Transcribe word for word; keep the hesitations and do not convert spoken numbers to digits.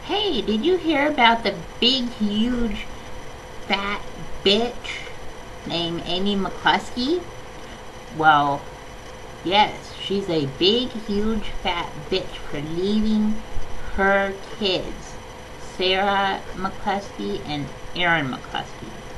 Hey, did you hear about the big, huge, fat bitch named Amy McCluskey? Well, yes, she's a big, huge, fat bitch for leaving her kids, Sarah McCluskey and Aaron McCluskey.